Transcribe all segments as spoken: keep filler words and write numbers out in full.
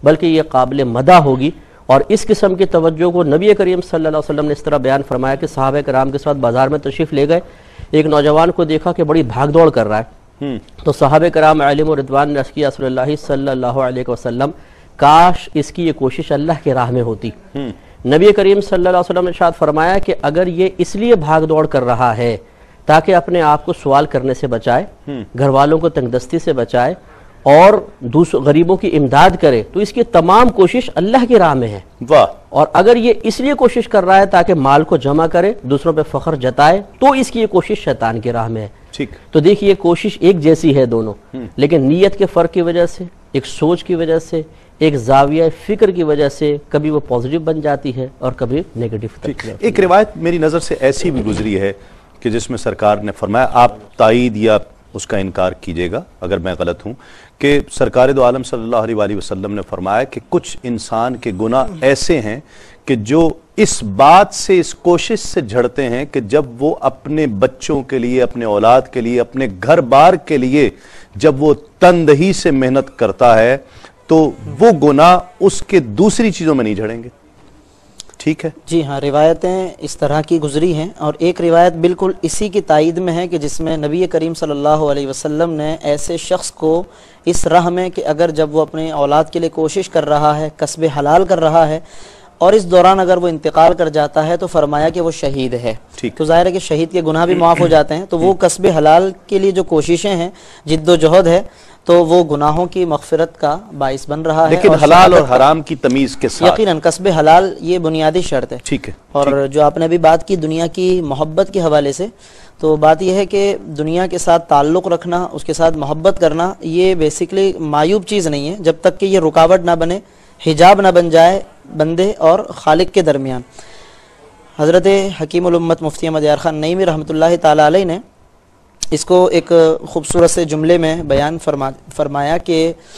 بلکہ یہ قابل مدح ہوگی۔ اور اس قسم کی توجہ کو نبی کریم صلی اللہ علیہ وسلم نے اس طرح بیان فرمایا کہ صحابہ کرام کے ساتھ بازار میں تشریف لے گئے، ایک نوجوان کو دیکھا کہ بڑی بھاگ دوڑ کر رہا ہے، تو صحابہ کرام علیہم و رضوان نے عرض کیا رسول اللہ صلی اللہ علیہ وسلم کاش اس کی یہ کوشش اللہ کی راہ میں ہوتی۔ نبی کریم صلی اللہ علیہ وسلم نے ارشاد فرمایا کہ اگر یہ اس لیے بھاگ دوڑ کر رہا ہے تاکہ اپنے آپ کو سوال کرنے سے بچائے، گھر والوں کو تنگ دستی سے بچائے اور دوسروں غریبوں کی امداد کرے، تو اس کی تمام کوشش اللہ کی راہ میں ہے۔ واہ۔ اور اگر یہ اس لیے کوشش کر رہا ہے تاکہ مال کو جمع کرے، دوسروں پہ فخر جتائے، تو اس کی یہ کوشش شیطان کی راہ میں ہے۔ ٹھیک۔ تو دیکھیے یہ کوشش ایک جیسی ہے دونوں، لیکن نیت کے فرق کی وجہ سے، ایک سوچ کی وجہ سے، ایک زاویہ فکر کی وجہ سے کبھی وہ پازیٹیو بن جاتی ہے اور کبھی نیگیٹو۔ ایک روایت میری نظر سے ایسی بھی گزری ہے کہ جس میں سرکار نے فرمایا، آپ تائید یا اس کا انکار کیجئے گا اگر میں غلط ہوں، کہ سرکار دو عالم صلی اللہ علیہ وآلہ وسلم نے فرمایا کہ کچھ انسان کے گناہ ایسے ہیں کہ جو اس بات سے، اس کوشش سے جھڑتے ہیں کہ جب وہ اپنے بچوں کے لیے، اپنے اولاد کے لیے، اپنے گھر بار کے لیے جب وہ تندہی سے محنت کرتا ہے تو وہ گناہ اس کے دوسری چیزوں میں نہیں جھڑیں گے۔ ٹھیک ہے جی ہاں، روایتیں اس طرح کی گزری ہیں، اور ایک روایت بالکل اسی کی تائید میں ہے کہ جس میں نبی کریم صلی اللہ علیہ وسلم نے ایسے شخص کو اس راہ میں کہ اگر جب وہ اپنے اولاد کے لیے کوشش کر رہا ہے، کسب حلال کر رہا ہے، اور اس دوران اگر وہ انتقال کر جاتا ہے تو فرمایا کہ وہ شہید ہے۔ تو ظاہر ہے کہ شہید کے گناہ بھی معاف ہو جاتے ہیں، تو وہ کسب حلال کے لیے جو کوششیں ہیں، جد و جہد ہے، تو وہ گناہوں کی مغفرت کا باعث بن رہا ہے۔ لیکن حلال اور حرام کی تمیز کے ساتھ یقیناً کسب حلال یہ بنیادی شرط ہے۔ ٹھیک ہے۔ اور جو آپ نے ابھی بات کی دنیا کی محبت کے حوالے سے، تو بات یہ ہے کہ دنیا کے ساتھ تعلق رکھنا، اس کے ساتھ محبت کرنا، یہ بیسیکلی معیوب چیز نہیں ہے جب تک کہ یہ رکاوٹ نہ بنے، حجاب نہ بن جائے بندے اور خالق کے درمیان۔ حضرت حکیم الامت مفتی احمد یار خان نعیمی رحمۃ اللہ تعالی علیہ نے اس کو ایک خوبصورت سے جملے میں بیان فرما فرمایا کہ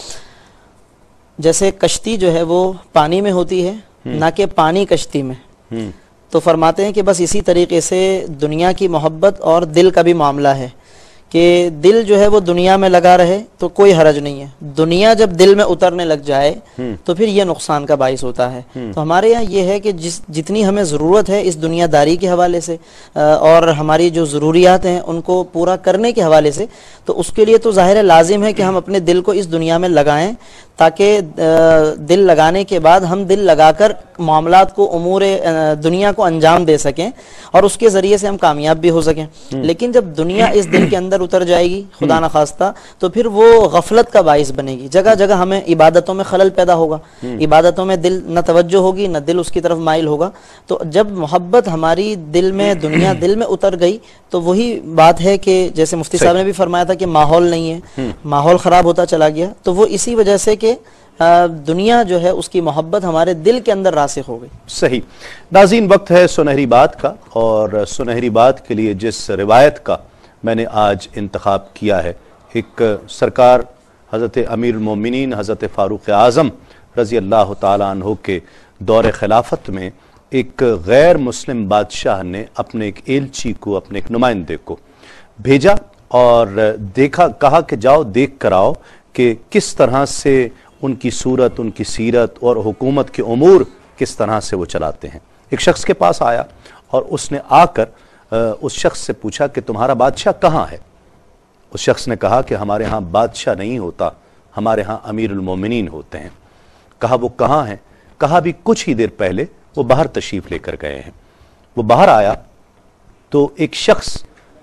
جیسے کشتی جو ہے وہ پانی میں ہوتی ہے، نہ کہ پانی کشتی میں، تو فرماتے ہیں کہ بس اسی طریقے سے دنیا کی محبت اور دل کا بھی معاملہ ہے کہ دل جو ہے وہ دنیا میں لگا رہے تو کوئی حرج نہیں ہے، دنیا جب دل میں اترنے لگ جائے تو پھر یہ نقصان کا باعث ہوتا ہے۔ تو ہمارے یہاں یہ ہے کہ جس جتنی ہمیں ضرورت ہے اس دنیا داری کے حوالے سے اور ہماری جو ضروریات ہیں ان کو پورا کرنے کے حوالے سے، تو اس کے لیے تو ظاہر لازم ہے کہ ہم اپنے دل کو اس دنیا میں لگائیں، تاکہ دل لگانے کے بعد ہم دل لگا کر معاملات کو، امور دنیا کو انجام دے سکیں اور اس کے ذریعے سے ہم کامیاب بھی ہو سکیں۔ لیکن جب دنیا اس دل کے اندر اتر جائے گی خدا نخواستہ، تو پھر وہ غفلت کا باعث بنے گی، جگہ جگہ ہمیں عبادتوں میں خلل پیدا ہوگا، عبادتوں میں دل نہ توجہ ہوگی نہ دل اس کی طرف مائل ہوگا۔ تو جب محبت ہماری دل میں، دنیا دل میں اتر گئی، تو وہی بات ہے کہ جیسے مفتی صاحب نے بھی فرمایا تھا کہ ماحول نہیں ہے، ماحول خراب ہوتا چلا گیا، تو وہ اسی وجہ سے کہ دنیا جو ہے اس کی محبت ہمارے دل کے اندر راسخ ہو گئی۔ صحیح۔ ناظرین، وقت ہے سنہری بات کا، اور سنہری بات کے لیے جس روایت کا میں نے آج انتخاب کیا ہے، ایک سرکار حضرت امیر المومنین حضرت فاروق اعظم رضی اللہ تعالیٰ عنہ کے دور خلافت میں ایک غیر مسلم بادشاہ نے اپنے ایک ایلچی کو، اپنے ایک نمائندے کو بھیجا اور دیکھا، کہا کہ جاؤ دیکھ کر آؤ کہ کس طرح سے ان کی صورت، ان کی سیرت اور حکومت کے امور کس طرح سے وہ چلاتے ہیں۔ ایک شخص کے پاس آیا اور اس نے آ کر اس شخص سے پوچھا کہ تمہارا بادشاہ کہاں ہے؟ اس شخص نے کہا کہ ہمارے ہاں بادشاہ نہیں ہوتا، ہمارے ہاں امیر المومنین ہوتے ہیں۔ کہا وہ کہاں ہیں؟ کہا بھی کچھ ہی دیر پہلے وہ باہر تشریف لے کر گئے ہیں۔ وہ باہر آیا تو ایک شخص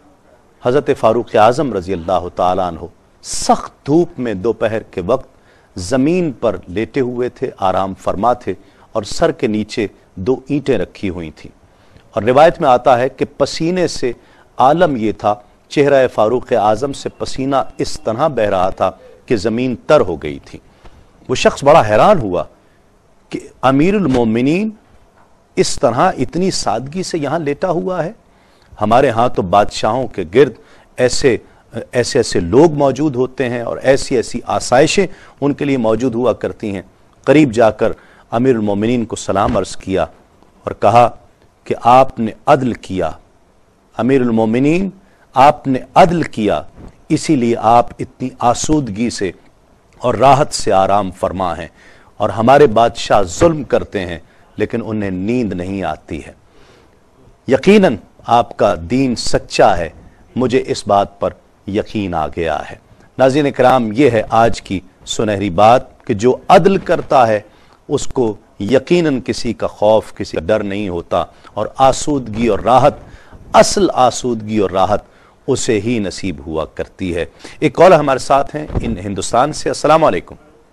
حضرت فاروق اعظم رضی اللہ تعالیٰ عنہ سخت دھوپ میں دوپہر کے وقت زمین پر لیٹے ہوئے تھے، آرام فرما تھے، اور سر کے نیچے دو اینٹیں رکھی ہوئی تھیں، اور روایت میں آتا ہے کہ پسینے سے عالم یہ تھا، چہرہ فاروق اعظم سے پسینہ اس طرح بہ رہا تھا کہ زمین تر ہو گئی تھی۔ وہ شخص بڑا حیران ہوا کہ امیر المومنین اس طرح اتنی سادگی سے یہاں لیٹا ہوا ہے، ہمارے ہاں تو بادشاہوں کے گرد ایسے ایسے ایسے لوگ موجود ہوتے ہیں اور ایسی ایسی آسائشیں ان کے لیے موجود ہوا کرتی ہیں۔ قریب جا کر امیر المومنین کو سلام عرض کیا اور کہا کہ آپ نے عدل کیا، امیر المومنین آپ نے عدل کیا، اسی لیے آپ اتنی آسودگی سے اور راحت سے آرام فرما ہیں۔ اور ہمارے بادشاہ ظلم کرتے ہیں لیکن انہیں نیند نہیں آتی ہے۔ یقیناً آپ کا دین سچا ہے، مجھے اس بات پر یقین آ گیا ہے۔ ناظرین کرام، یہ ہے آج کی سنہری بات کہ جو عدل کرتا ہے اس کو یقیناً کسی کا خوف، کسی کا ڈر نہیں ہوتا، اور آسودگی اور راحت، اصل آسودگی اور راحت اسے ہی نصیب ہوا کرتی ہے۔ ایک کال ہمارے ساتھ ہیں ان ہندوستان سے۔ السلام علیکم۔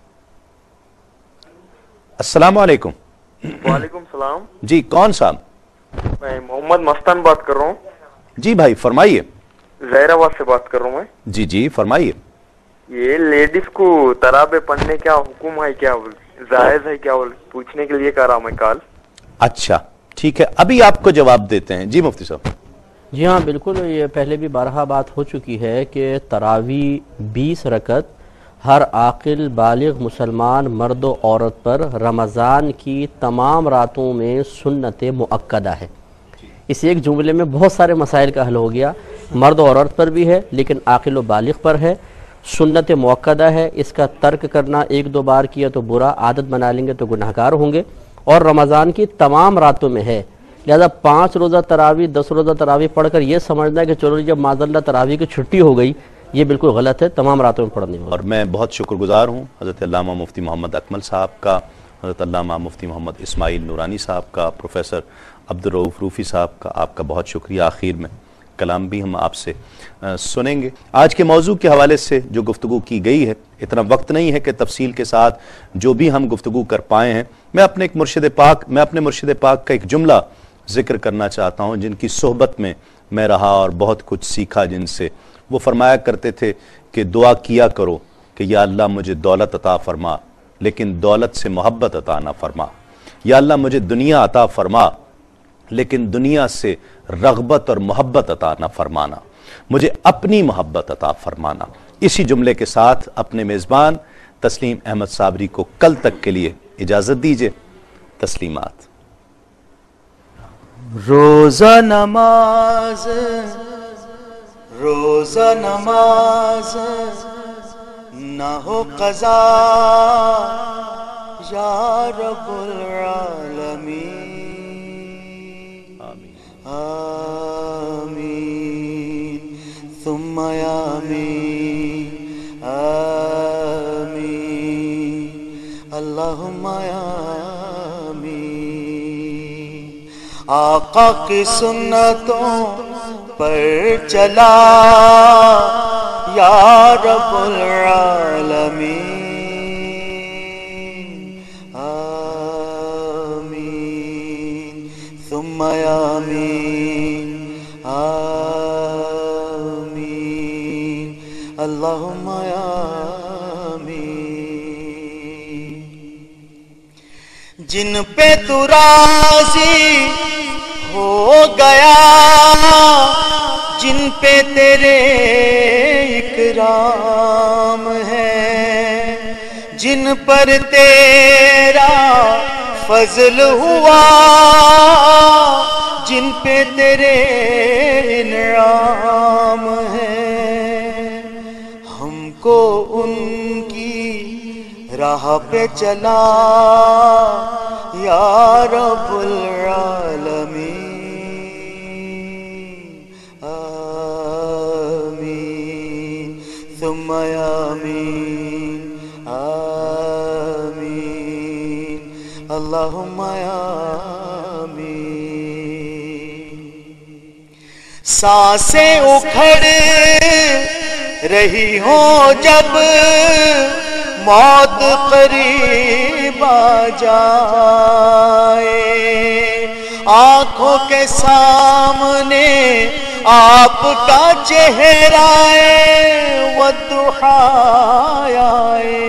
السلام علیکم۔ وعلیکم السلام جی، کون صاحب؟ میں محمد مستان بات کر رہا ہوں۔ جی بھائی فرمائیے۔ ظاہر آباد سے بات کر رہا ہوں میں۔ جی جی فرمائیے۔ یہ لیڈیز کو تراویح پڑھنے کیا حکم ہے، کیا جائز ہے، کیا پوچھنے کے لیے کر رہا ہوں میں کال۔ اچھا ٹھیک ہے، ابھی آپ کو جواب دیتے ہیں۔ جی مفتی صاحب۔ جی ہاں بالکل، یہ پہلے بھی بارہا بات ہو چکی ہے کہ تراویح بیس رکعت ہر عاقل بالغ مسلمان مرد و عورت پر رمضان کی تمام راتوں میں سنت مؤکدہ ہے۔ اس ایک جملے میں بہت سارے مسائل کا حل ہو گیا، مرد و عورت پر بھی ہے لیکن عاقل و بالغ پر ہے، سنت مؤکدہ ہے، اس کا ترک کرنا ایک دو بار کیا تو برا، عادت بنا لیں گے تو گناہگار ہوں گے، اور رمضان کی تمام راتوں میں ہے۔ لہذا پانچ روزہ تراویح، دس روزہ تراویح پڑھ کر یہ سمجھنا ہے کہ چلو جب معاذ اللہ تراویح کی چھٹی ہو گئی، یہ بالکل غلط ہے، تمام راتوں میں پڑھنی ہوگی۔ اور میں بہت شکر گزار ہوں حضرت علامہ مفتی محمد اکمل صاحب کا، حضرت علامہ مفتی محمد اسماعیل نورانی صاحب کا، پروفیسر عبدالرؤوف روفی صاحب کا، آپ کا بہت شکریہ۔ آخر میں کلام بھی ہم آپ سے سنیں گے۔ آج کے موضوع کے حوالے سے جو گفتگو کی گئی ہے، اتنا وقت نہیں ہے کہ تفصیل کے ساتھ جو بھی ہم گفتگو کر پائے ہیں، میں اپنے ایک مرشد پاک میں اپنے مرشد پاک کا ایک جملہ ذکر کرنا چاہتا ہوں جن کی صحبت میں میں رہا اور بہت کچھ سیکھا جن سے۔ وہ فرمایا کرتے تھے کہ دعا کیا کرو کہ یا اللہ مجھے دولت عطا فرما لیکن دولت سے محبت عطا نہ فرما، یا اللہ مجھے دنیا عطا فرما لیکن دنیا سے رغبت اور محبت عطا نہ فرمانا، مجھے اپنی محبت عطا فرمانا۔ اسی جملے کے ساتھ اپنے میزبان تسلیم احمد صابری کو کل تک کے لیے اجازت دیجیے۔ تسلیمات۔ روزہ نماز روزہ نماز نہ ہو قضا یا رب العالمین، آمین ثم آمین، آمین اللہم آمین۔ آقا کی سنتوں پر چلا یا رب العالمین، آمین ثم آمین، آمین اللہم آمین۔ جن پہ تو راضی ہو گیا، جن پہ تیرے اکرام ہے، جن پر تیرا فضل ہوا، جن پہ تیرے انعام ہے، ہم کو ان کی راہ پہ چلا یا رب العالمین، آمین ثم آمین، آمین اللہم آمین۔ سانسیں اکھڑ رہی ہوں جب موت قریب آ جائے، آنکھوں کے سامنے آپ کا چہرہ والضحا آئے،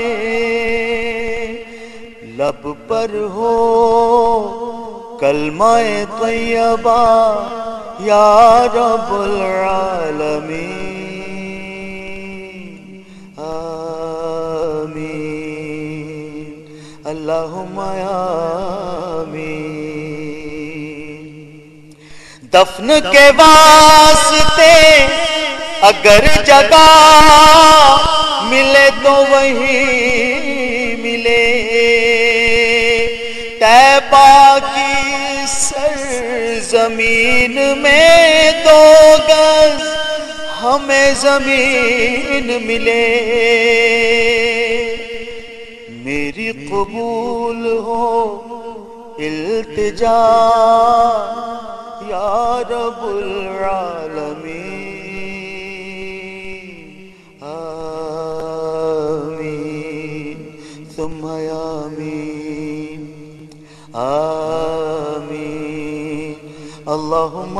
لب پر ہو کلمہ طیبہ یا رب العالمین، آمین اللہم آمین۔ دفن کے واسطے اگر جگہ ملے تو وہی ملے، طیبہ کی سرزمین میں دو گز ہمیں زمین ملے، میری قبول ہو التجا یا رب العالمین، آمین ثم آمین، آمین اللہم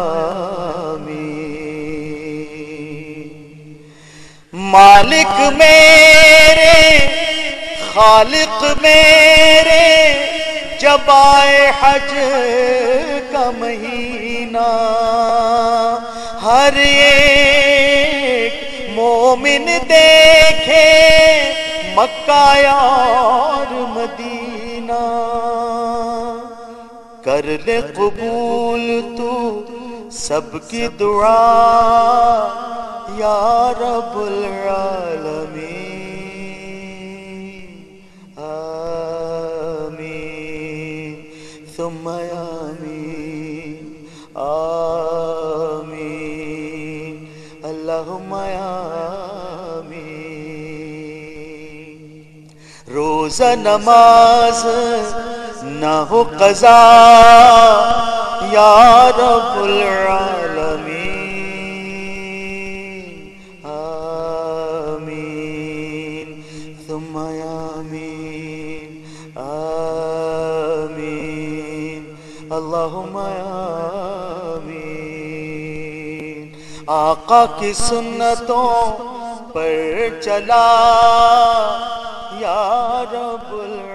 آمین۔ مالک میرے خالق میرے، جب آئے حج کا مہینہ، ہر ایک مومن دیکھے مکہ اور مدینہ، کر لے قبول تو سب کی دعا یا رب العالمین، آمین ثم آمین، آمین اللہم آمین۔ روزہ نماز نہ ہو قضا یا رب العالمین، آمین ثم آمین، آمین اللہم آمین۔ آقا کی سنتوں پر چلا یا رب العالمین،